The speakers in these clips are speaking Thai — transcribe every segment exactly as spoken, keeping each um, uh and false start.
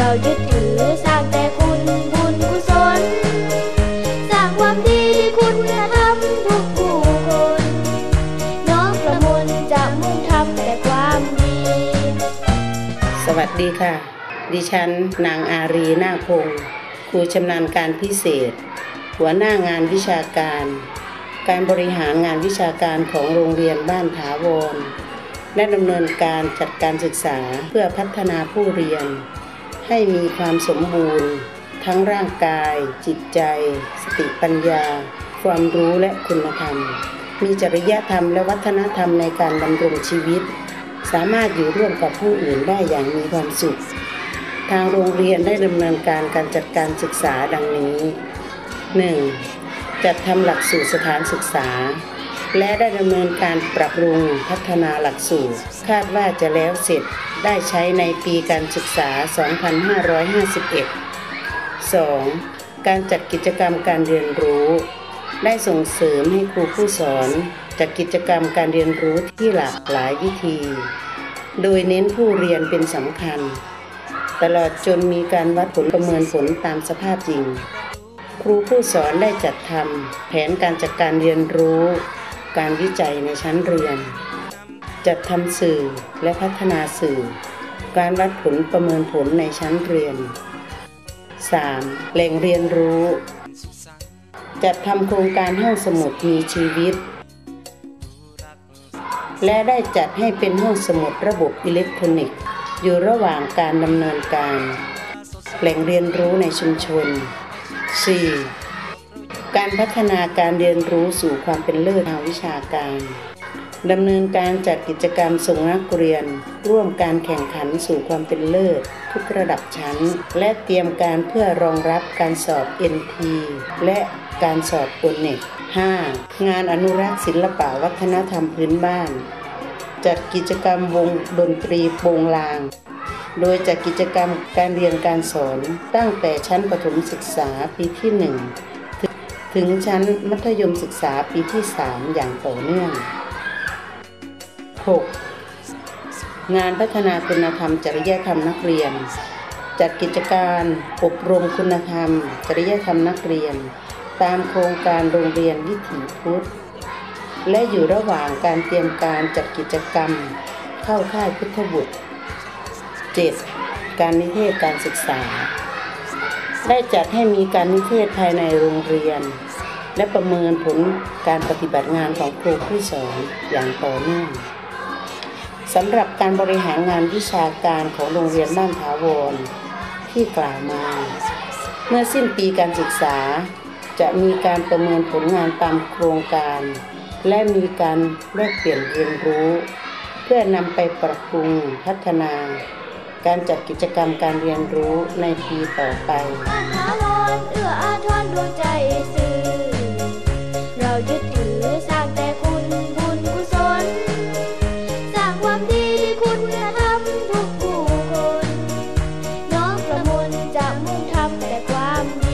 เรายึดถือสร้างแต่คุณบุญกุศลสร้างความดีคุณธรรมทุกผู้คนน้อมกระมวลจะมุ่งทำแต่ความดีสวัสดีค่ะดิฉันนางอารีนาคพงศ์ครูชำนาญการพิเศษหัวหน้างานวิชาการการบริหารงานวิชาการของโรงเรียนบ้านถาวรและดำเนินการจัดการศึกษาเพื่อพัฒนาผู้เรียนให้มีความสมบูรณ์ทั้งร่างกายจิตใจสติปัญญาความรู้และคุณธรรมมีจริยธรรมและวัฒนธรรมในการดำรงชีวิตสามารถอยู่ร่วมกับผู้อื่นได้อย่างมีความสุขทางโรงเรียนได้ดำเนินการการจัดการศึกษาดังนี้ หนึ่ง. จัดทำหลักสูตรสถานศึกษาและได้ดำเนินการปรับปรุงพัฒนาหลักสูตรคาดว่าจะแล้วเสร็จได้ใช้ในปีการศึกษา สองพันห้าร้อยห้าสิบเอ็ด สอง. การจัดกิจกรรมการเรียนรู้ได้ส่งเสริมให้ครูผู้สอนจัดกิจกรรมการเรียนรู้ที่หลากหลายวิธีโดยเน้นผู้เรียนเป็นสำคัญตลอดจนมีการวัดผลประเมินผลตามสภาพจริงครูผู้สอนได้จัดทำแผนการจัดการเรียนรู้การวิจัยในชั้นเรียนจัดทำสื่อและพัฒนาสื่อการวัดผลประเมินผลในชั้นเรียน สาม. แหล่งเรียนรู้จัดทำโครงการห้องสมุดมีชีวิตและได้จัดให้เป็นห้องสมุดระบบอิเล็กทรอนิกส์อยู่ระหว่างการดำเนินการแหล่งเรียนรู้ในชุมชน สี่. การพัฒนาการเรียนรู้สู่ความเป็นเลิศทางวิชาการดำเนินการจัดกิจกรรมส่งนักเรียนร่วมการแข่งขันสู่ความเป็นเลิศทุกระดับชั้นและเตรียมการเพื่อรองรับการสอบ เอ็น ที และการสอบ โอ เน็ต ห้า. งานอนุรักษ์ศิลปวัฒนธรรมพื้นบ้านจัดกิจกรรมวงดนตรีโปงลางโดยจัดกิจกรรมการเรียนการสอนตั้งแต่ชั้นประถมศึกษาปีที่หนึ่งถึงชั้นมัธยมศึกษาปีที่สามอย่างต่อเนื่อง หก. งานพัฒนาคุณธรรมจริยธรรมนักเรียนจัดกิจการอบรมคุณธรรมจริยธรรมนักเรียนตามโครงการโรงเรียนวิถีพุทธและอยู่ระหว่างการเตรียมการจัดกิจกรรมเข้าค่ายพุทธบุตร เจ็ด. การนิเทศการศึกษาได้จัดให้มีการนิเทศภายในโรงเรียนและประเมินผลการปฏิบัติงานของครูผู้สอนอย่างต่อเนื่องสำหรับการบริหารงานวิชาการของโรงเรียนบ้านถาวรที่กล่าวมาเมื่อสิ้นปีการศึกษาจะมีการประเมินผลงานตามโครงการและมีการแลกเปลี่ยนเรียนรู้เพื่อนำไปปรับปรุงพัฒนาการจัดกิจกรรมการเรียนรู้ในปีต่อไปบ้านถาวรเอื้ออาทรดวงใจสื่อเรายึดถือสร้างแต่คุณบุญกุศลสร้างความดีคุณธรรมทุกผู้คนน้อมกระมวลจะมุ่งทำแต่ความดี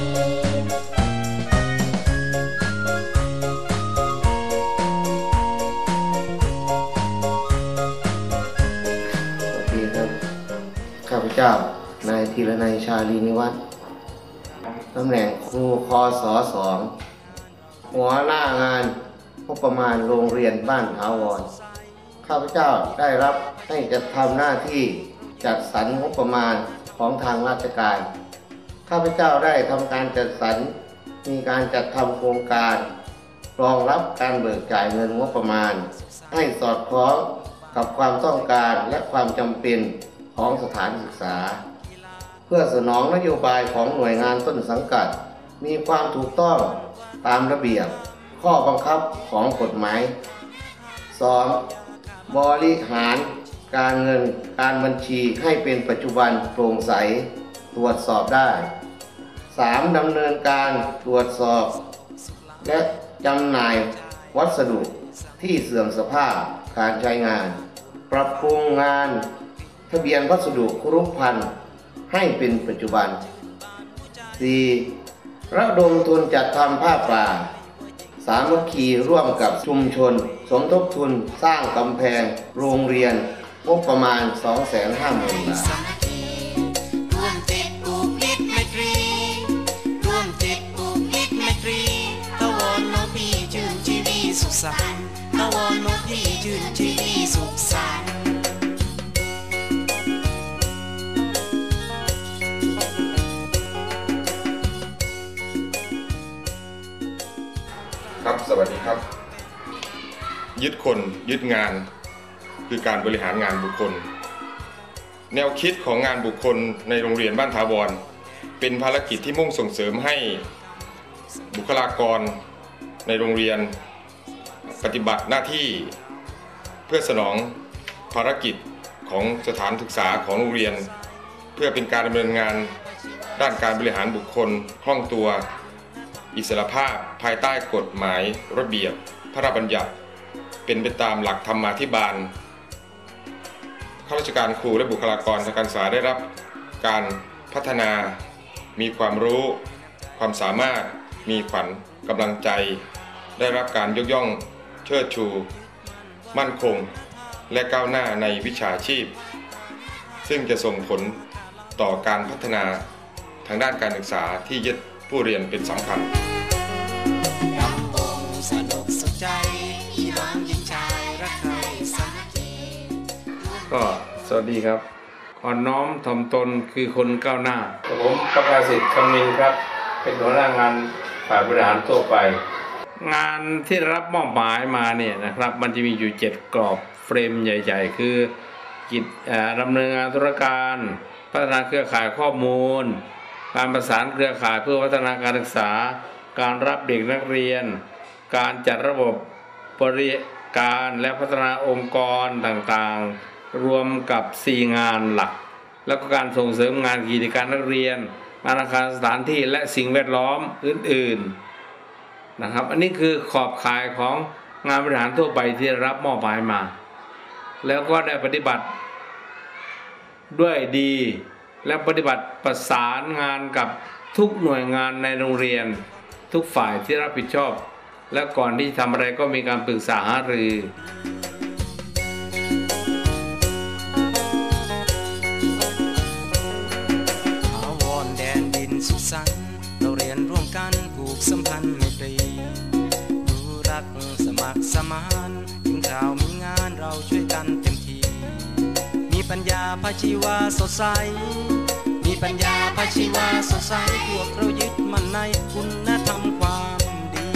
ข้าพเจ้านายธีรนัยชาลีนิวัฒน์ตำแหน่งครูคศสองหัวหน้างานงบประมาณโรงเรียนบ้านถาวรข้าพเจ้าได้รับให้จัดทำหน้าที่จัดสรรงบประมาณของทางราชการข้าพเจ้าได้ทำการจัดสรรมีการจัดทำโครงการรองรับการเบิกจ่ายเงินงบประมาณให้สอดคล้องกับความต้องการและความจำเป็นของสถานศึกษาเพื่อสนองนโยบายของหน่วยงานต้นสังกัดมีความถูกต้องตามระเบียบข้อบังคับของกฎหมาย สอง. บริหารการเงินการบัญชีให้เป็นปัจจุบันโปร่งใสตรวจสอบได้ สาม. ดำเนินการตรวจสอบและจำหน่ายวัสดุที่เสื่อมสภาพการใช้งานปรับปรุงงานทะเบียนวัสดุครุภัณฑ์ให้เป็นปัจจุบัน สี่. ระดมทุนจัดทำผ้าป่าสามัคคีร่วมกับชุมชนสมทบทุนสร้างกำแพงโรงเรียนงบประมาณ สองแสนห้าหมื่น บาทยึดคนยึดงานคือการบริหารงานบุคคลแนวคิดของงานบุคคลในโรงเรียนบ้านถาวรเป็นภารกิจที่มุ่งส่งเสริมให้บุคลากรในโรงเรียนปฏิบัติหน้าที่เพื่อสนองภารกิจของสถานศึกษาของโรงเรียนเพื่อเป็นการดำเนินงานด้านการบริหารบุคคลคล่องตัวอิสรภาพภายใต้กฎหมายระเบียบพระราชบัญญัติเป็นไปตามหลักธรรมาภิบาลข้าราชการครูและบุคลากรทางการศึกษาได้รับการพัฒนามีความรู้ความสามารถมีขวัญกำลังใจได้รับการยกย่องเชิดชูมั่นคงและก้าวหน้าในวิชาชีพซึ่งจะส่งผลต่อการพัฒนาทางด้านการศึกษาที่ยึดผู้เรียนเป็นสำคัญก็สวัสดีครับอ่อนน้อมถ่อมตนคือคนก้าวหน้าผมประกาศสิทธิ์คำนินครับเป็นหัวหน้างานฝ่ายบริหารทั่วไปงานที่รับมอบหมายมาเนี่ยนะครับมันจะมีอยู่เจ็ดกรอบเฟรมใหญ่ๆคือกิจดำเนินงานธุรการพัฒนาเครือข่ายข้อมูลการประสานเครือข่ายเพื่อพัฒนาการศึกษาการรับเด็กนักเรียนการจัดระบบบริการและพัฒนาองค์กรต่างๆรวมกับสี่งานหลักแล้วก็การส่งเสริมงานกิจการนักเรียนงานอาคารสถานที่และสิ่งแวดล้อมอื่นๆนะครับอันนี้คือขอบข่ายของงานบริหารทั่วไปที่รับมอบหมายมาแล้วก็ได้ปฏิบัติด้วยดีและปฏิบัติประสานงานกับทุกหน่วยงานในโรงเรียนทุกฝ่ายที่รับผิดชอบและก่อนที่ทำอะไรก็มีการปรึกษาหารือสุขสันต์เราเรียนร่วมกันผูกสัมพันธ์ไมตรีรู้รักสมัครสมานถึงคราวมีงานเราช่วยกันเต็มที่มีปัญญาพาชีวาสดใสมีปัญญาพาชีวาสดใสพวกเรายึดมั่นในคุณธรรมความดี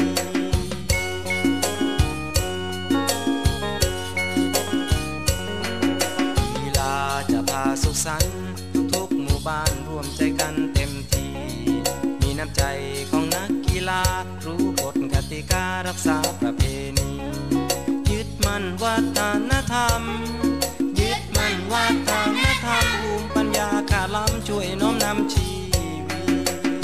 กีฬาจะพาสุขสันต์ทุกๆหมู่บ้านร่วมใจกันเต็มที่มีน้ำใจของนักกีฬารู้กฎกติการักษาประเพณียึดมั่นวัฒนธรรมยึดมั่นวัฒนธรรมภูมิปัญญาขาล้ำช่วยน้อมนำชีวิต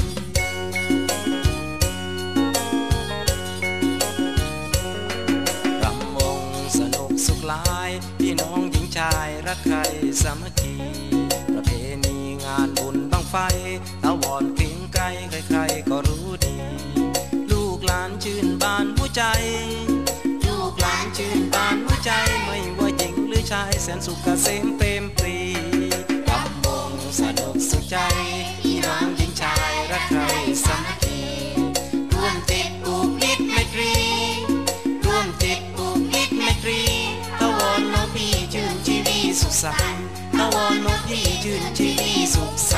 รำวงสนุกสุขหลายพี่น้องหญิงชายรักใครสามัคคีประเพณีงานบุญบั้งไฟตะวันเพียงไกลใครๆก็รู้ดีลูกหลานชื่นบานหัวใจลูกหลานชื่นบานหัวใจไม่ว่าหญิงหรือชายแสนสุขเกษมเต็มปรีรำวงสนุกสุขใจพี่น้องหญิงชายรักใครสามัคคีร่วมจิตผูกมิตรไมตรีร่วมจิตผูกมิตรไมตรีตะวันน้องพี่ชื่นชีวีสุขสันต์ตะวันน้องพี่ชื่นชีวีสุขสันต์